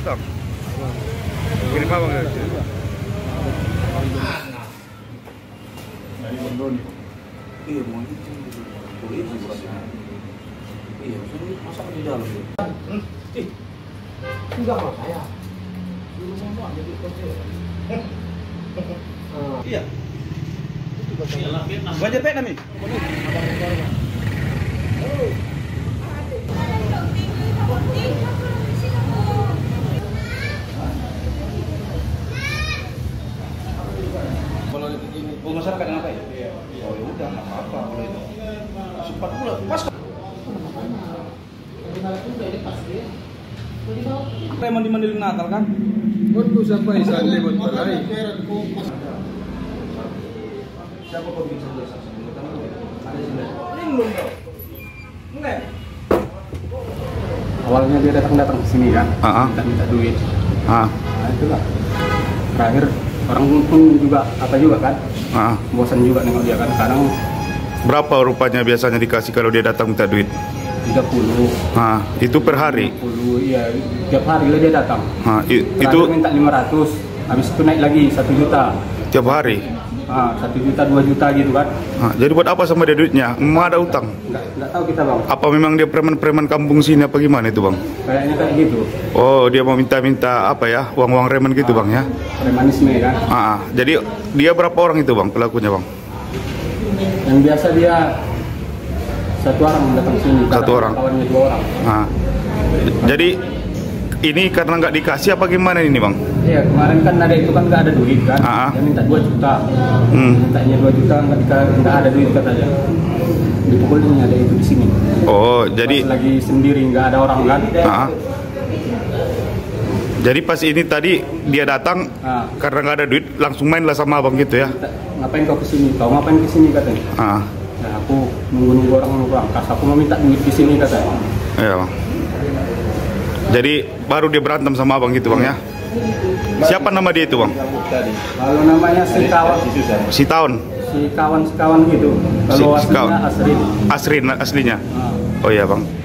utang. Kirim abang ya. Iya, mau itu. Iya, masa di dalam. Enggak mau saya. Iya. Banjir Vietnam ini. Kalau ini masyarakat ngapain? Oh ya udah nggak apa-apa kalau itu. Sempat pula pas. Preman di Mandailing Natal kan? Untuk sampai saat lewat balai. Siapa kau bikin saksi? Ada sih belum tau. Enggak. Awalnya dia datang ke sini kan, minta duit. Nah itulah. Terakhir orang pun juga kan, bosan juga nengok dia kan. Kadang berapa rupanya biasanya dikasih kalau dia datang minta duit? 30. Itu per hari? 50, iya. Tiap hari lah dia datang. Itu minta 500, habis itu naik lagi 1 juta. Tiap hari? 1 juta, 2 juta gitu kan. Jadi buat apa sama dia duitnya? Emang ada utang? Nggak tahu kita bang. Apa memang dia preman-preman kampung sini apa gimana itu bang? Kayaknya kayak gitu. Oh, dia mau minta apa ya? Uang-uang reman gitu bang ya? Premanisme kan. Jadi dia berapa orang itu bang pelakunya bang? Yang biasa dia 1 orang datang sini. 1 orang. Kawannya 2 orang. Jadi ini karena nggak dikasih apa gimana ini bang? Iya, kemarin kan ada itu kan nggak ada duit kan. Dia minta 2 juta. Mintanya 2 juta nggak ada duit katanya. Dipukulnya ada itu di sini. Oh, jadi pas lagi sendiri nggak ada orang kan. Jadi pas ini tadi dia datang karena nggak ada duit langsung main lah sama abang gitu ya? Ngapain kau kesini? Kau ngapain kesini katanya? Nah, aku nunggu orang berangkas. Aku mau minta duit di sini katanya. Iya bang. Jadi baru dia berantem sama abang gitu bang ya? Siapa nama dia itu bang? Kalau namanya si kawan Si kawan gitu. Kalau aslinya Asrin. Asrin aslinya? Oh iya bang.